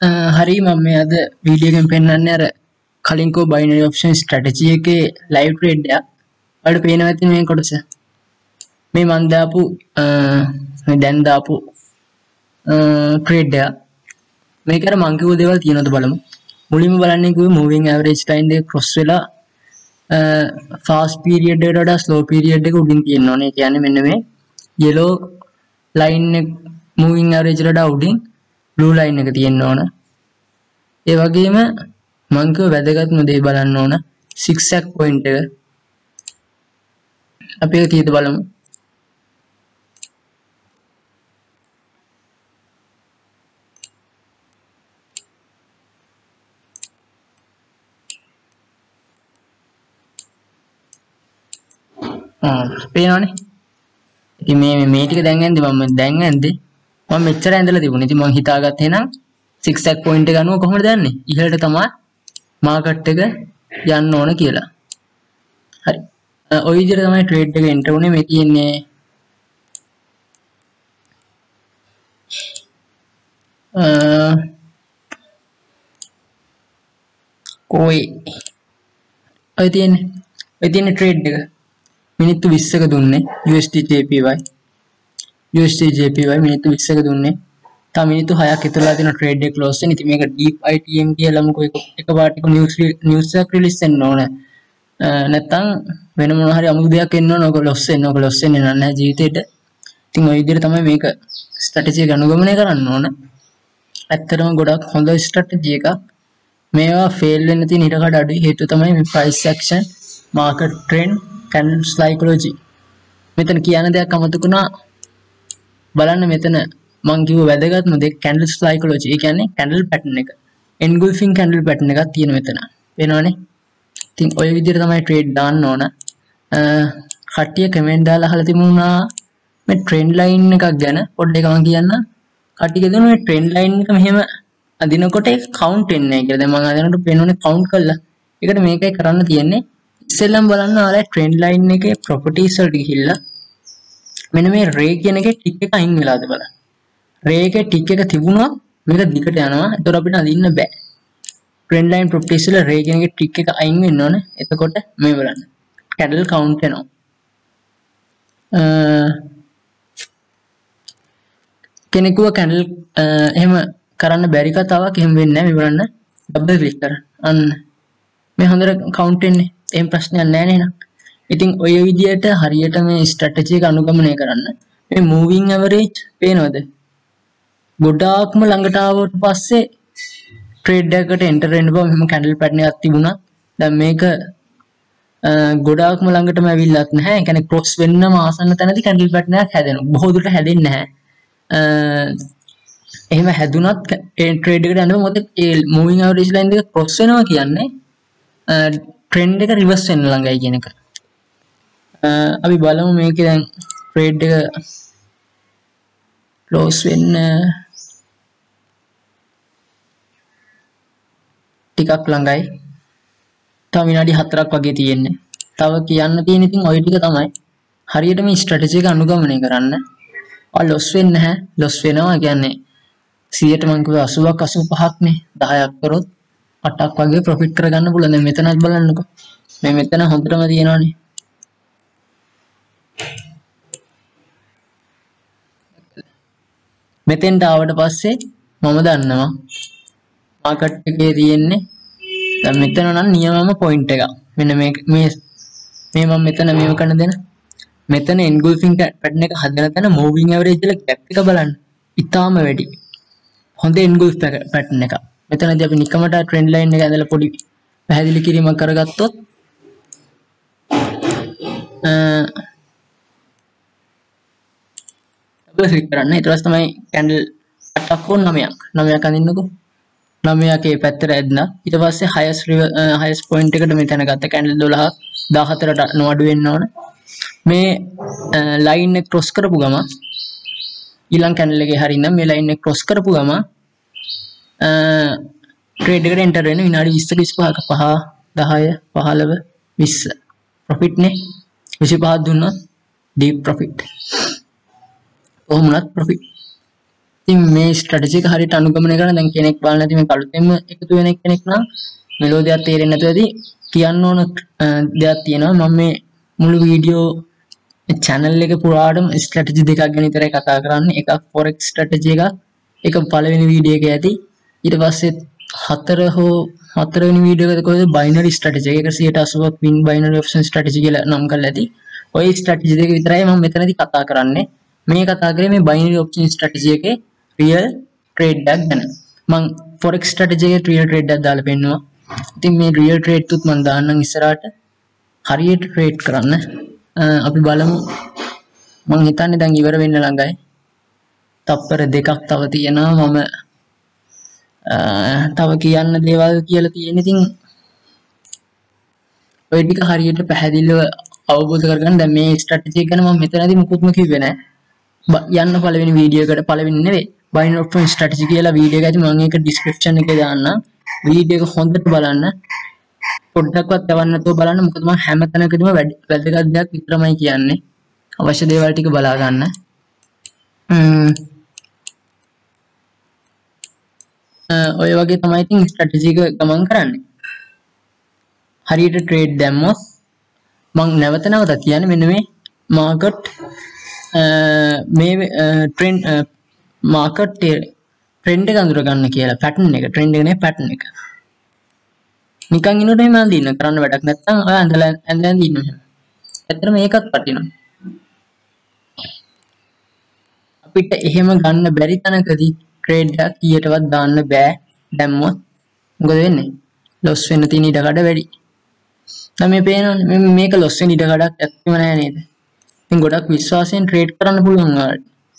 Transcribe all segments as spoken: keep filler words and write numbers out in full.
හරි මම මේ අද වීඩියෝ එකෙන් පෙන්නන්නේ අර කලින් කෝ බයිනරි ඔප්ෂන් ස්ට්‍රැටජි එකේ ලයිව් ට්‍රේඩ් එකක්. ඔයාලට පේනවා ඇති මේ කොටස. මේ මම දාපු මේ දැන් දාපු ට්‍රේඩ් එක. මේක අර මං කිව්ව දේවල් තියෙනවද බලමු. මුලින්ම බලන්නේ කිව්වේ මූවිං ඇවරේජ් ලයින් එක ක්‍රොස් වෙලා ෆාස්ට් පීරියඩ් එකට වඩා ස්ලෝ පීරියඩ් එක උඩින් තියෙන්න ඕනේ. ඒ කියන්නේ මෙන්න මේ yellow line එක මූවිං ඇවරේජ් වලට වඩා උඩින් blue line එක තියෙන්න ඕන. ඒ වගේම මම කිව්ව වැදගත්ම දේ බලන්න ඕන zigzag point එක. අපි ඒක කීයද බලමු. ආ පේනවනේ. ඉතින් මේ මේ ටික දැන් ඇන්දේ මම දැන් ඇන්දේ මම මෙච්චර ඇඳලා තිබුණේ. ඉතින් මම හිතාගත්තේ නම් zigzag point එක අනුව කොහොමද දන්නේ? ඉහළට තමයි මාකට් එක යන්න ඕන කියලා. හරි. ඔය විදිහට තමයි ට්‍රේඩ් එක එන්ටර් වුනේ. මේ තියෙන්නේ අ කොයි ඔය තියෙන්නේ ඔය තියෙන්නේ ට්‍රේඩ් එක මිනිත්තු විස්සක දුන්නේ U S D J P Y U S D J P Y මිනිත්තු විස්සක දුන්නේ. තා මිනිත්තු හයක් ඉතුරුලා තියෙන ට්‍රේඩ් එක ක්ලෝස් වෙන. ඉතින් මේක deep I T M කියලාමුකෝ එක එකපාරට නිවුස් නිවුස් එකක් රිලීස් වෙන්න ඕන. නැත්තම් වෙන මොනවා හරි අමුතු දෙයක් එන්න ඕන. ඔක ලොස් වෙන්න ඔක ලොස් වෙන්නේ නැහැ ජීවිතේට. ඉතින් ওই විදිහට තමයි මේක ස්ට්‍රැටජි එක අනුගමනය කරන්න ඕන. ඇත්තටම ගොඩක් හොඳ ස්ට්‍රැටජි එකක්. මේවා ෆේල් වෙන්න තියෙන ඊට වඩා අඩුයි. හේතුව තමයි මේ price action, market trend, candle psychology. මෙතන කියන දෙයක් අමතකුණා. බලන්න මෙතන මම කිව්ව වැදගත්ම දේ candle psychology. ඒ කියන්නේ candle pattern එක. engulfing candle pattern එකක් තියෙන මෙතන. වෙනවනේ. ඉතින් ඔය විදිහට තමයි trade දාන්න ඕන. කට්ටිය කමෙන්ට් දාලා අහලා තිබුණා මේ trend line එකක් ගැන පොඩ්ඩක් මම කියන්න. කට්ටිය කියනවා මේ trend line එක මෙහෙම අදිනකොට ඒක count වෙන්නේ නැහැ කියලා. දැන් මම අදිනකොට පේනෝනේ count කළා. ඒකට මේකයි කරන්න තියෙන්නේ. ඉස්සෙල්ලම බලන්න ඔයාලා trend line එකේ properties වලට ගිහිල්ලා මෙන්න මේ ray කියන එකේ tick එක අයින් වෙලාද බලන්න. ray එකේ tick එක තිබුණා මේක දිගට යනවා. ඒතර අපිට අදින්න බෑ. trend line properties වල ray කියන එකේ tick එක අයින් වෙන්න ඕනේ. එතකොට මේ බලන්න. candle count වෙනවා. අ කෙනෙකුව candle එහෙම කරන්න බැරි කතාවක් එහෙම වෙන්නේ නැහැ. මේ බලන්න. double click කරන්න. අන්න මේ හොඳට count වෙන්නේ. එහෙම ප්‍රශ්නයක් නැහැ නේද? ඉතින් ඔය විදියට හරියට මේ ස්ට්‍රැටජි එක අනුගමනය කරන්න. මේ මූවිං ඇවරේජ් පේනවද? ගොඩාක්ම ළඟට ආවට පස්සේ ට්‍රේඩ් එකකට එන්ටර් වෙන්න බෑ. මෙහෙම කැන්ඩල් පැටර්න් එකක් තිබුණා. දැන් මේක ගොඩාක්ම ළඟටම ඇවිල්ලත් නැහැ. ඒ කියන්නේ ක්‍රොස් වෙන්නම ආසන්න තැනදී කැන්ඩල් පැටර්න් එකක් හැදෙනවා. බොහෝ දුරට හැදෙන්නේ නැහැ. එහෙම හැදුනත් ට්‍රේඩ් එකට යන්න මොකද ඒ මූවිං ඇවරේජ් ලයින් එක ක්‍රොස් වෙනවා කියන්නේ ට්‍රෙන්ඩ් එක රිවර්ස් වෙන්න ළඟයි කියන එක. අපි බලමු මේකේ දැන් ට්‍රේඩ් එක ක්ලෝස් වෙන්න ටිකක් ළඟයි. තව විනාඩි හතරක් වගේ තියෙන්නේ. තව කියන්න තියෙන ඉතින් ওই ටික තමයි. හරියට මේ ස්ට්‍රැටජි එක අනුගමනය කරන්න. ආ ලොස් වෙන්නේ නැහැ. ලොස් වෙනවා කියන්නේ සියයට මම කිව්වා අසූවක් අසූපහක් නේ. දහයක් කරොත් අටක් වගේ ප්‍රොෆිට් කරගන්න පුළුවන්. දැන් මෙතනත් බලන්නකෝ. මේ මෙතන හොඳටම තියෙනවානේ. මෙතෙන්ට ආවට පස්සේ මම දන්නවා මාකට් එකේ තියෙන්නේ දැන් මෙතන නම් නියමම පොයින්ට් එකක්. මෙන්න මේ මේ මේ මම මෙතන මේව කරන දෙන. මෙතන engulfing pattern එක හදන තැන moving average වල gap එක බලන්න. ඉතාලම වැඩි. හොඳ engulf pattern එකක්. මෙතනදී අපි නිකමට trend line එක ඇදලා පොඩි පැහැදිලි කිරීමක් කරගත්තොත් අ ඩබල් ක්ලික් කරන්න. ඊට පස්සේ තමයි candle අටක් හෝ නවයක්. නවයක් අඳින්නකෝ. නවයකේ පැත්තට ඇදලා ඊට පස්සේ highest highest point එකට මෙතන ගත්ත candle දොළහක් දාහතරට නොඅඩු වෙන්න ඕන. මේ line එක cross කරපු ගම ඊළඟ candle එකේ හරිනම් මේ line එක cross කරපු ගම ට්‍රේඩ් එකට එන්ටර් වෙන විනාඩි විස්සක විසිපහක පහ දහය පහළව විස්ස ප්‍රොෆිට් නේ. විසිපහක් දුන්නොත් deep profit. කොහොමුණත් profit. ඉතින් මේ ස්ට්‍රැටජි එක හරියට අනුගමනය කරන දැන් කෙනෙක් බලන්න නැති මේ කලුතෙන්ම එකතු වෙන කෙනෙක් නම් මෙලෝ දෙයක් තේරෙන්නේ නැතුව ඇති කියන්න ඕන දෙයක් තියෙනවා මම මේ මුළු වීඩියෝ channel එක පුරාටම ස්ට්‍රැටජි දෙකක් ගැන විතරයි කතා කරන්නේ එකක් forex strategy එකක් ඒක පළවෙනි වීඩියෝ එකේ ඇති ඊට පස්සේ හතර හෝ හතරවෙනි වීඩියෝ එකේ කොහෙද binary strategy එක one eighty-eight win binary option strategy කියලා නම් කරලා ඇති ඔය ස්ට්‍රැටජි දෙක විතරයි මම මෙතනදී කතා කරන්නේ මේ කතා කරේ මේ binary option strategy එකේ real trade එකක් ගැන මම forex strategy එකේ real trade එකක් දාලා පෙන්නුවා ඉතින් මේ real trade තුත් මම දාන්නම් ඉස්සරහට හරියට trade කරන්න අපි බලමු මම හිතන්නේ දැන් ඉවර වෙන්න ළඟයි තප්පර දෙකක් තව තියෙනවා මම තව කියන්න දේවල් කියලා තියෙන ඉතින් ඔය ටික හරියට පැහැදිලිව අවබෝධ කරගන්න දැන් මේ ස්ට්‍රැටජි එක ගැන මම මෙතනදී මුකුත්ම කිව්වේ නැහැ යන්න පළවෙනි වීඩියෝ එකට පළවෙනි නෙවෙයි binary option strategy කියලා වීඩියෝ එක ඇති මම ඒක description එකේ දාන්නම් වීඩියෝ එක හොඳට බලන්න පොඩ්ඩක්වත් දවන්න නැතුව බලන්න මොකද මම හැම තැනකදීම වැදගත් දෙයක් විතරමයි කියන්නේ අවශ්‍ය දේවල් ටික බලා ගන්න ඔය වගේ තමයි ඉතින් ස්ට්‍රැටජි එක ගමන් කරන්නේ හරියට ට්‍රේඩ් දැම්මොත් මම නැවත නැවත කියන්නේ මෙන්න මේ මාකට් මේ ට්‍රෙන්ඩ් මාකට් ට්‍රෙන්ඩ් එක අඳුර ගන්න කියලා පැටර්න් එක ට්‍රෙන්ඩ් එක නේ පැටර්න් එක නිකන් ඉන්නකොට මම අඳින්න කරන්න වැඩක් නැත්නම් ඔය ඇඳලා ඇඳලා ඉන්න මෙහෙම. ඇත්තට මේකත් වටිනවා. අපිට එහෙම ගන්න බැරි තැනකදී ට්‍රේඩ් එකක් කීයටවත් දාන්න බෑ. දැම්මොත් මොකද වෙන්නේ? ලොස් වෙන්න තියෙන ඉඩ කඩ වැඩි. දැන් මේ පේනවනේ මේක ලොස් වෙන ඉඩ කඩක් ඇත්තම නෑ නේද? ඉතින් ගොඩක් විශ්වාසයෙන් ට්‍රේඩ් කරන්න පුළුවන් ඔයාලට.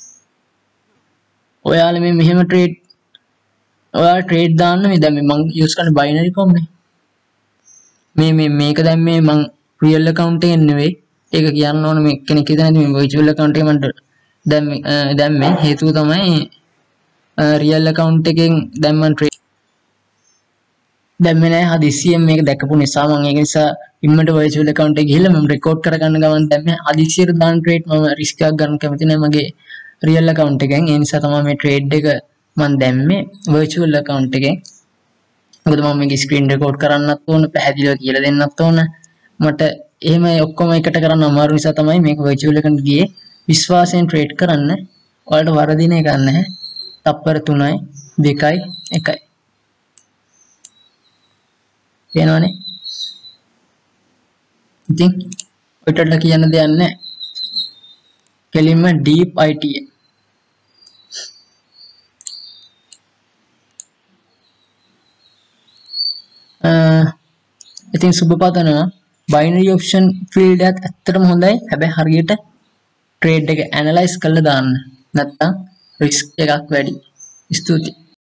ඔයාලා මේ මෙහෙම ට්‍රේඩ් ඔයාලා ට්‍රේඩ් දාන්න මේ දැන් මම යූස් කරන බයිනරි කොම්නේ. මේ මේ මේක දැන් මේ මං රියල් account එකෙන් නෙවෙයි ඒක කියන්න ඕන මේ කෙනෙක් හිතන්නේ මේ virtual account එකේ මන්ට දැන් දැන් මේ හේතුව තමයි රියල් account එකෙන් දැන් මං ට්‍රේඩ් දැන් මේ නෑ හදිස්සියෙන් මේක දැකපු නිසා මම ඒක නිසා ඉම්මට virtual account එකේ ගිහිල්ලා මම රෙකෝඩ් කරගන්න ගමන් දැන් මේ හදිස්සියට දාන ට්‍රේඩ් මම රිස්ක් එකක් ගන්න කැමති නෑ මගේ රියල් account එකෙන් ඒ නිසා තමයි මේ ට්‍රේඩ් එක මම දැම්මේ virtual account එකෙන් මොකද මම මේක ස්ක්‍රීන් රෙකෝඩ් කරන්නත් ඕන පැහැදිලිව කියලා දෙන්නත් ඕන මට එහෙම ඔක්කොම එකට කරන්න අමාරු නිසා තමයි මේක virtual එකට ගියේ විශ්වාසයෙන් ට්‍රේඩ් කරන්න ඔයාලට වරදින එකක් නැහැ තප්පර තුනයි දෙකයි එකයි වෙනවනේ ඉතින් ඔයිටට කියන්න දෙයක් නැහැ කෙලින්ම deep I T ඉතින් සුබ පතනවා binary option field එකත් ඇත්තටම හොඳයි හැබැයි හරියට trade එක analyze කරලා දාන්න නැත්නම් risk එකක් වැඩි ස්තුතියි